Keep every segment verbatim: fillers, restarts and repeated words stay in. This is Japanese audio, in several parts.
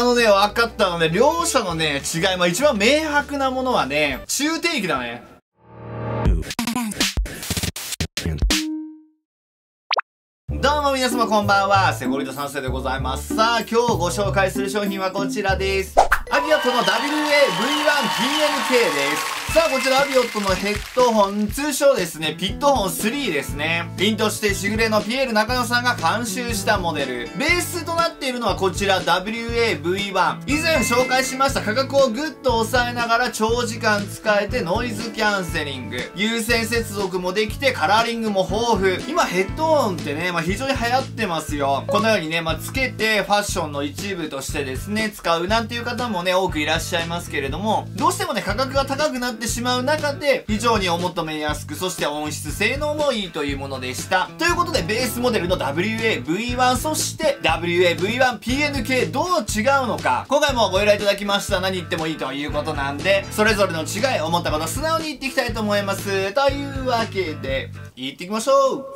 のね、分かったのね、両者のね、違い、まあ一番明白なものはね、中低域だね。どうも皆様こんばんは、セゴリト三世でございます。さあ、今日ご紹介する商品はこちらです。アビオットの ダブリューエーブイワンピーエヌケー です。さあ、こちらアビオットのヘッドホン、通称ですね、ピットホンスリーですね。凛としてしぐれのピエール中野さんが監修したモデル。ベースとなっているのはこちら ダブリューエーブイワン。以前紹介しました価格をぐっと抑えながら長時間使えてノイズキャンセリング。有線接続もできてカラーリングも豊富。今ヘッドホンってね、まあ、非常に流行ってますよ。このようにね、まあ、つけてファッションの一部としてですね、使うなんていう方もね、多くいらっしゃいますけれども、どうしてもね、価格が高くなってしまう中で、非常にお求めやすく、そして音質性能もいいというものでした。ということで、ベースモデルの ダブリューエーブイワン、そして ダブリューエーブイワンピーエヌケー どう違うのか、今回もご依頼いただきました。何言ってもいいということなんで、それぞれの違い、思ったこと素直に言っていきたいと思います。というわけで、行ってきましょう。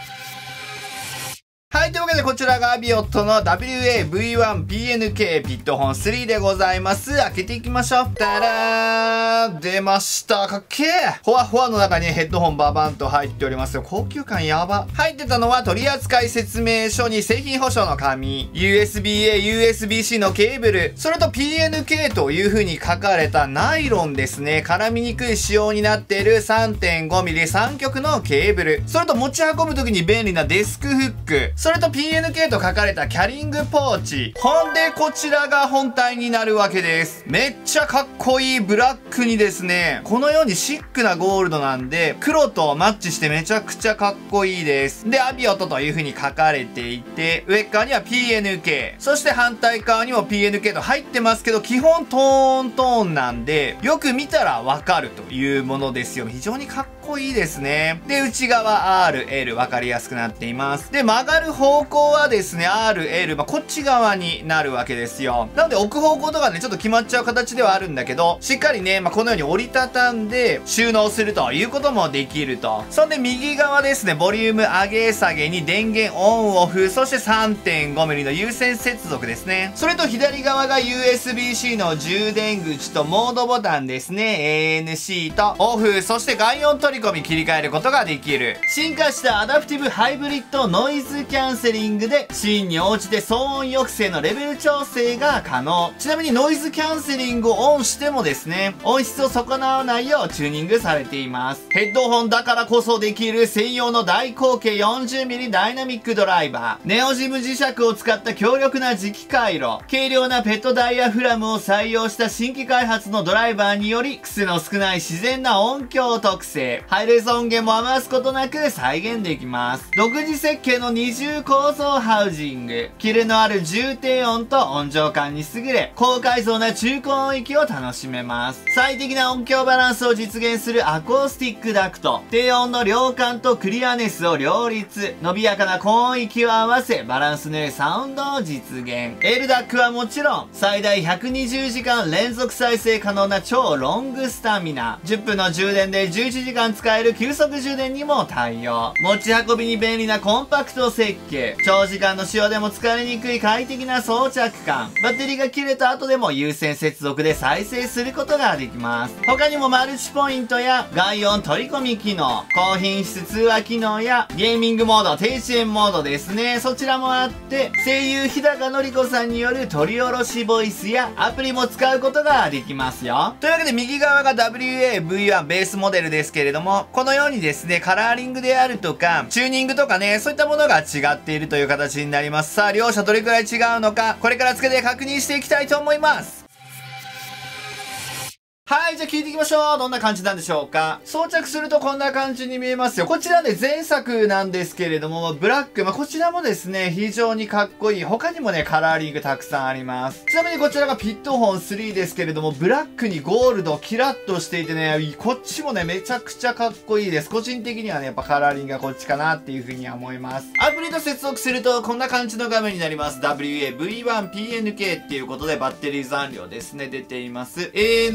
はい、というわけでこちらがアビオットの ダブリューエーブイワンピーエヌケー ピットホンスリーでございます。開けていきましょう。たらー出ました。かっけー。ほわほわの中にヘッドホンババンと入っておりますよ。高級感やば。入ってたのは取扱説明書に製品保証の紙、ユーエスビーエー、ユーエスビーシー のケーブル、それと ピーエヌケー という風に書かれたナイロンですね。絡みにくい仕様になっている さんてんごミリ 三極のケーブル、それと持ち運ぶ時に便利なデスクフック、それと ピーエヌケー と書かれたキャリングポーチ。ほんで、こちらが本体になるわけです。めっちゃかっこいいブラックにですね、このようにシックなゴールドなんで、黒とマッチしてめちゃくちゃかっこいいです。で、アビオットという風に書かれていて、上側には ピーエヌケー、そして反対側にも ピーエヌケー と入ってますけど、基本トーントーンなんで、よく見たらわかるというものですよ。非常にかっこいいですね。で、内側 アール、エル、わかりやすくなっています。で、曲がる方向ここはですね、アール、エル、まあ、こっち側になるわけですよ。なので置く方向とかね、ちょっと決まっちゃう形ではあるんだけど、しっかりね、まあ、このように折りたたんで収納するということもできると。そんで右側ですね、ボリューム上げ下げに電源オンオフ、そして さんてんごミリ の有線接続ですね。それと左側が ユーエスビーシー の充電口とモードボタンですね。エーエヌシー とオフ、そして外音取り込み切り替えることができる。進化したアダプティブハイブリッドノイズキャンセリングでシーンに応じて騒音抑制のレベル調整が可能。ちなみにノイズキャンセリングをオンしてもですね、音質を損なわないようチューニングされています。ヘッドホンだからこそできる専用の大口径 よんじゅうミリ ダイナミックドライバー、ネオジム磁石を使った強力な磁気回路、軽量なペットダイヤフラムを採用した新規開発のドライバーにより癖の少ない自然な音響特性、ハイレゾ音源も余すことなく再現できます。独自設計の二重構造ハウジング、キレのある重低音と音情感に優れ、高解像な中高音域を楽しめます。最適な音響バランスを実現するアコースティックダクト、低音の量感とクリアネスを両立、伸びやかな高音域を合わせバランスの良いサウンドを実現。エルダック はもちろん最大ひゃくにじゅうじかん連続再生可能な超ロングスタミナ、じゅっぷんの充電でじゅういちじかん使える急速充電にも対応。持ち運びに便利なコンパクト設計、長時間の使用でも疲れにくい快適な装着感、バッテリーが切れた後でも有線接続で再生することができます。他にもマルチポイントや外音取り込み機能、高品質通話機能やゲーミングモード、低遅延モードですね、そちらもあって、声優日高のり子さんによる取り下ろしボイスやアプリも使うことができますよ。というわけで右側が ダブリューエーブイワン ベースモデルですけれども、このようにですね、カラーリングであるとかチューニングとかね、そういったものが違っているという形になります。さあ、両者どれくらい違うのか、これからつけて確認していきたいと思います。はい、じゃあ聞いていきましょう。どんな感じなんでしょうか。装着するとこんな感じに見えますよ。こちらね、前作なんですけれども、ブラック。まあ、こちらもですね、非常にかっこいい。他にもね、カラーリングたくさんあります。ちなみにこちらがピットホンスリーですけれども、ブラックにゴールド、キラッとしていてね、こっちもね、めちゃくちゃかっこいいです。個人的にはね、やっぱカラーリングがこっちかなっていうふうには思います。アプリと接続すると、こんな感じの画面になります。ダブリューエーブイワンピーエヌケー っていうことで、バッテリー残量ですね、出ています。エーエヌシー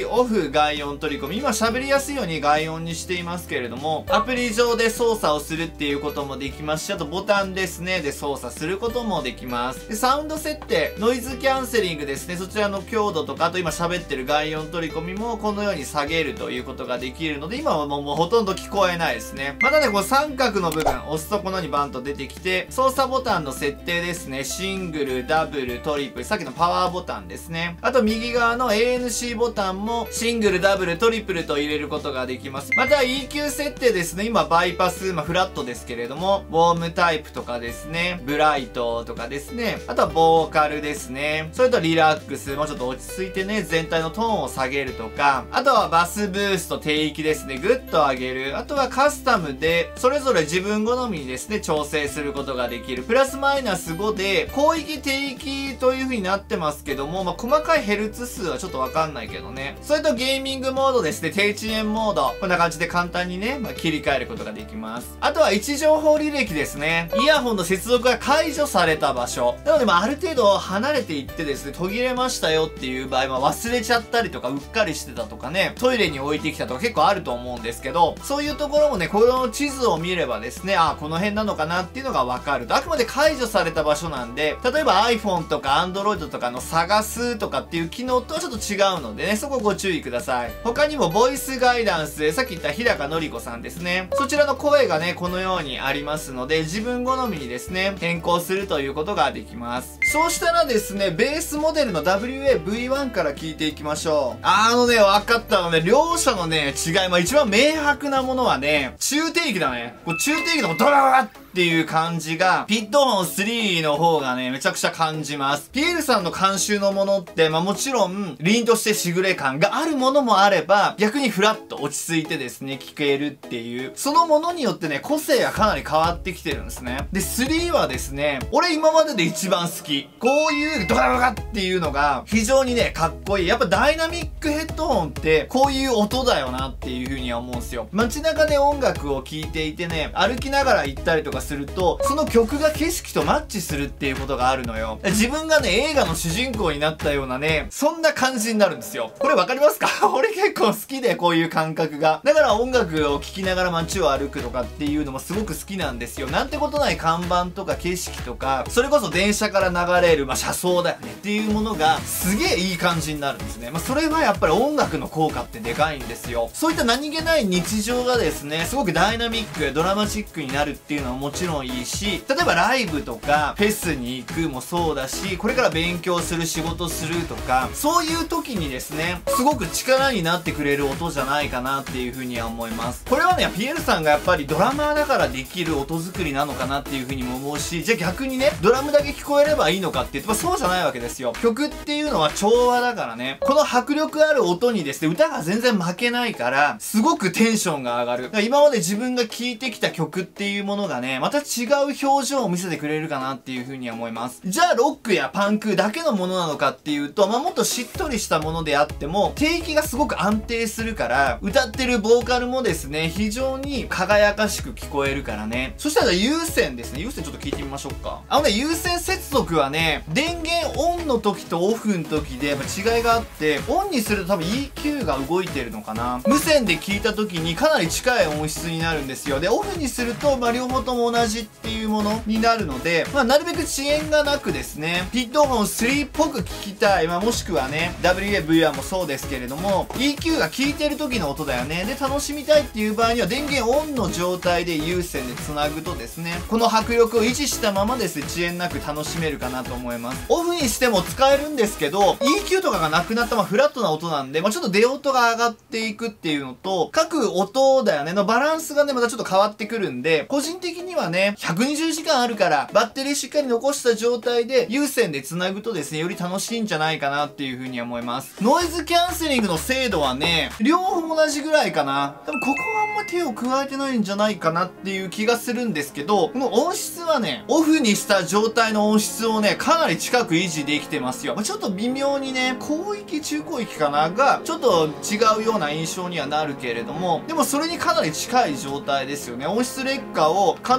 リオフ外音取り込み。今喋りやすいように外音にしていますけれども、アプリ上で操作をするっていうこともできますし、あとボタンですね、で操作することもできます。で、サウンド設定、ノイズキャンセリングですね、そちらの強度とか、あと今喋ってる外音取り込みもこのように下げるということができるので、今はもうもうほとんど聞こえないですね。またね、こう三角の部分、押すとこのにバンと出てきて、操作ボタンの設定ですね、シングル、ダブル、トリプル、さっきのパワーボタンですね。あと右側の エーエヌシー ボタンも、シングル、ダブル、トリプルと入れることができます。また イーキュー 設定ですね、今バイパス、まあフラットですけれども、ウォームタイプとかですね、ブライトとかですね、あとはボーカルですね、それとリラックス、もうちょっと落ち着いてね、全体のトーンを下げるとか、あとはバスブースト、低域ですね、ぐっと上げる。あとはカスタムで、それぞれ自分好みにですね、調整することができる。プラスマイナスごで、広域、低域という風になってますけども、まあ、細かいヘルツ数はちょっとわかんないけどね。それとゲーミングモードですね、低遅延モード。こんな感じで簡単にね、まあ、切り替えることができます。あとは位置情報履歴ですね。イヤホンの接続が解除された場所。なので、まあ、ある程度離れていってですね、途切れましたよっていう場合、まあ、忘れちゃったりとか、うっかりしてたとかね、トイレに置いてきたとか結構あると思うんですけど、そういうところもね、この地図を見ればですね、あ、この辺なのかなっていうのがわかると。あくまで解除された場所なんで、例えば iPhone とか Android とかの探すとかっていう機能とはちょっと違うのでね、そこご注意ください。他にもボイスガイダンス、さっき言った日高のり子さんですね。そちらの声がね、このようにありますので、自分好みにですね、変更するということができます。そうしたらですね、ベースモデルの ダブリューエーブイワン から聞いていきましょう。あのね、分かったのね、両者のね、違い、まあ一番明白なものはね、中低域だね。こう中低域のドラララっていう感じが、ピットホンスリーの方がね、めちゃくちゃ感じます。ピエールさんの監修のものって、まあもちろん、凛としてしぐれ感があるものもあれば、逆にフラッと落ち着いてですね、聞けるっていう、そのものによってね、個性がかなり変わってきてるんですね。で、スリーはですね、俺今までで一番好き。こういうドラララっていうのが、非常にね、かっこいい。やっぱダイナミックヘッドホンって、こういう音だよなっていう風には思うんですよ。街中で音楽を聴いていてね、歩きながら行ったりとかすると、その曲が景色とマッチするっていうことがあるのよ。自分がね、映画の主人公になったようなね、そんな感じになるんですよ。これわかりますか？俺結構好きで、こういう感覚が。だから音楽を聴きながら街を歩くとかっていうのもすごく好きなんですよ。なんてことない看板とか景色とか、それこそ電車から流れる、まあ、車窓だよねっていうものが、すげえいい感じになるんですね。まあ、それはやっぱり音楽の効果ってでかいんですよ。そういった何気ない日常がですね、すごくダイナミック、ドラマチックになるっていうのはもちろんいいし、例えばライブとかフェスに行くもそうだし、これから勉強する、仕事するとか、そういう時にですね、すごく力になってくれる音じゃないかなっていうふうには思います。これはね、ピエールさんがやっぱりドラマーだからできる音作りなのかなっていうふうにも思うし、じゃあ逆にね、ドラムだけ聞こえればいいのかって言ってもそうじゃないわけですよ。曲っていうのは調和だからね、この迫力ある音にですね、歌が全然負けないから、すごくテンションが上がる。だから今まで自分が聴いてきた曲っていうものがね、また違う表情を見せてくれるかなっていう風には思います。じゃあロックやパンクだけのものなのかっていうと、まあ、もっとしっとりしたものであっても、低域がすごく安定するから、歌ってるボーカルもですね、非常に輝かしく聞こえるからね。そしたら有線ですね。有線ちょっと聞いてみましょうか。あのね、有線接続はね、電源オンの時とオフの時でやっぱ違いがあって、オンにすると多分 イーキュー が動いてるのかな。無線で聞いた時にかなり近い音質になるんですよ。で、オフにすると、まあ、両方とも同じっていうものになるので、まあ、なるべく遅延がなくですね、ピットホンスリーっぽく聞きたい。まあ、もしくはね、ダブリューエーブイワン もそうですけれども、イーキュー が効いてる時の音だよね。で、楽しみたいっていう場合には、電源オンの状態で有線で繋ぐとですね、この迫力を維持したままですね、遅延なく楽しめるかなと思います。オフにしても使えるんですけど、イーキュー とかがなくなったまあフラットな音なんで、まあ、ちょっと出音が上がっていくっていうのと、各音だよね、のバランスがね、またちょっと変わってくるんで、個人的にはね、ひゃくにじゅうじかんあるから、バッテリーしっかり残した状態で、有線で繋ぐとですね、より楽しいんじゃないかなっていう風に思います。ノイズキャンセリングの精度はね、両方同じぐらいかな。多分ここはあんま手を加えてないんじゃないかなっていう気がするんですけど、この音質はね、オフにした状態の音質をね、かなり近く維持できてますよ。ちょっと微妙にね、広域、中広域かなが、ちょっと違うような印象にはなるけれども、でもそれにかなり近い状態ですよね。音質劣化を可能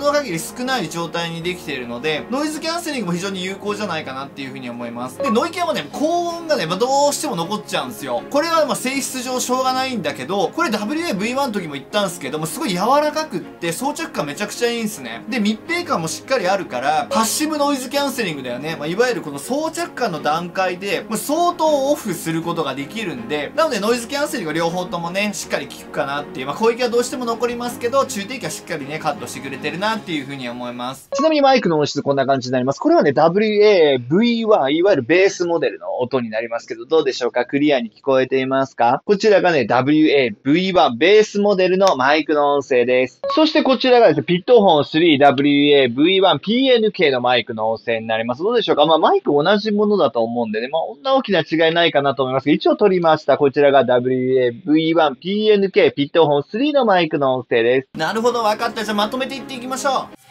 の限り少ない状態にできているので、ノイズキャンセリングも非常に有効じゃないかなっていうふうに思います。で、ノイキャンはね、高音がね、まあ、どうしても残っちゃうんですよ。これはまあ性質上しょうがないんだけど、これ ダブリューエーブイワン の時も言ったんですけども、すごい柔らかくって、装着感めちゃくちゃいいんですね。で、密閉感もしっかりあるから、パッシブノイズキャンセリングだよね。まあ、いわゆるこの装着感の段階で、まあ、相当オフすることができるんで、なのでノイズキャンセリング両方ともね、しっかり効くかなっていう、まあ、小域はどうしても残りますけど、中低域はしっかりね、カットしてくれてるなっていうふうに思います。 ちなみにマイクの音質こんな感じになります。これはね、ダブリューエーブイワン、いわゆるベースモデルの音になりますけど、どうでしょうか？クリアに聞こえていますか？こちらがね、ダブリューエーブイワン ベースモデルのマイクの音声です。そしてこちらがですね、ピットホンスリー ダブリューエーブイワン ピーエヌケー のマイクの音声になります。どうでしょうか？まあ、マイク同じものだと思うんでね、まあ、こんな大きな違いないかなと思いますけど、一応取りました。こちらが ダブリューエーブイワン ピーエヌケー ピットホンスリーのマイクの音声です。 なるほど、分かった。じゃあまとめていっていきましょう。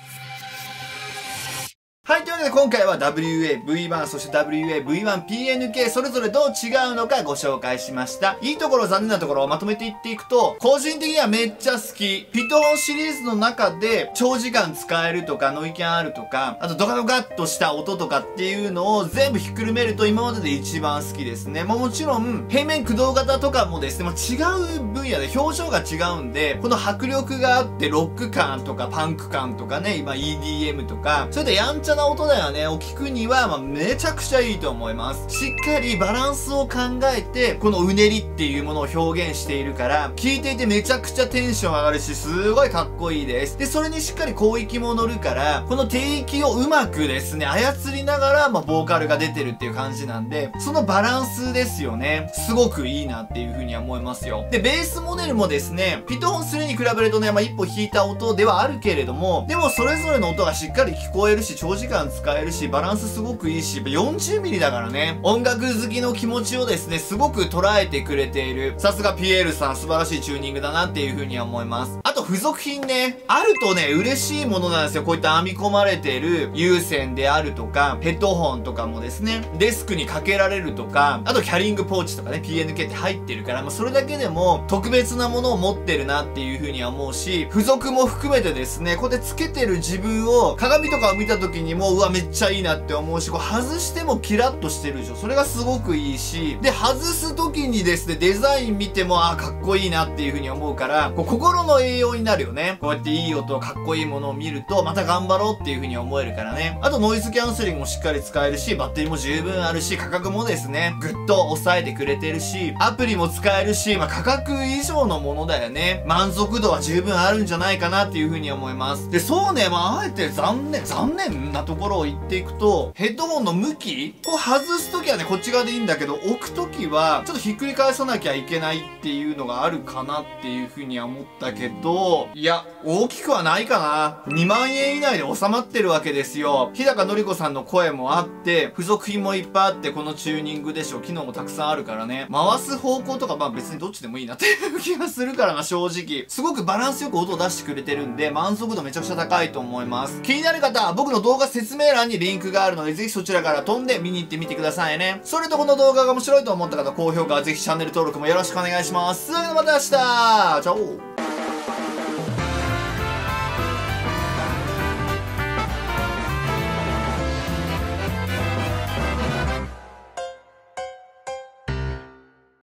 はい、というわけで今回は ダブリューエーブイワン そして ダブリューエーブイワンピーエヌケー それぞれどう違うのかご紹介しました。いいところ、残念なところをまとめていっていくと、個人的にはめっちゃ好き。ピットホンシリーズの中で長時間使えるとか、ノイキャンあるとか、あとドカドカっとした音とかっていうのを全部ひっくるめると今までで一番好きですね。まあもちろん、平面駆動型とかもですね、まあ、違う分野で表情が違うんで、この迫力があってロック感とかパンク感とかね、今 イーディーエム とか、そういったやんちゃな音だよね。聞くには、まあ、めちゃくちゃいいと思います。しっかりバランスを考えて、このうねりっていうものを表現しているから、聞いていてめちゃくちゃテンション上がるし、すごいかっこいいです。で、それにしっかり広域も乗るから、この低域をうまくですね、操りながら、まあ、ボーカルが出てるっていう感じなんで、そのバランスですよね。すごくいいなっていうふうには思いますよ。で、ベースモデルもですね、ピットホンスリーに比べるとね、まあ、一歩引いた音ではあるけれども、でもそれぞれの音がしっかり聞こえるし、長時間使えるし、バランスすごくいいし、よんじゅうミリだからね、音楽好きの気持ちをですね、すごく捉えてくれている。さすがピエールさん、素晴らしいチューニングだなっていう風には思います。あと付属品ね、あるとね、嬉しいものなんですよ。こういった編み込まれている有線であるとか、ヘッドホンとかもですね、デスクにかけられるとか、あとキャリングポーチとかね、ピーエヌケー って入ってるから、まあ、それだけでも特別なものを持ってるなっていう風には思うし、付属も含めてですね、こうやってつけてる自分を鏡とかを見た時にも、うわ、めっちゃいいなって思うし、こう外してもキラッとしてるでしょ。それがすごくいいし、で、外す時にですね、デザイン見ても、あ、かっこいいなっていう風に思うから、こう心の栄養になるよね。こうやっていい音、かっこいいものを見ると、また頑張ろうっていう風に思えるからね。あとノイズキャンセリングもしっかり使えるし、バッテリーも十分あるし、価格もですね、ぐっと抑えてくれてるし、アプリも使えるし、まあ、価格以上のものだよね。満足度は十分あるんじゃないかなっていう風に思います。で、そうね、まあ、あえて残念、残念なところを言っていくと、ヘッドホンの向きこう外すときはね、こっち側でいいんだけど、置くときは、ちょっとひっくり返さなきゃいけないっていうのがあるかなっていう風には思ったけど、いや、大きくはないかな。にまんえん以内で収まってるわけですよ。日高のり子さんの声もあって、付属品もいっぱいあって、このチューニングでしょ。機能もたくさんあるからね。回す方向とか、まあ別にどっちでもいいなっていう気がするからな、正直。すごくバランスよく音を出してくれてるんで、満足度めちゃくちゃ高いと思います。気になる方は、僕の動画説明欄にリンクがあるので、ぜひそちらから飛んで見に行ってみてくださいね。それとこの動画が面白いと思った方、高評価、ぜひチャンネル登録もよろしくお願いします。それではまた明日、チャオ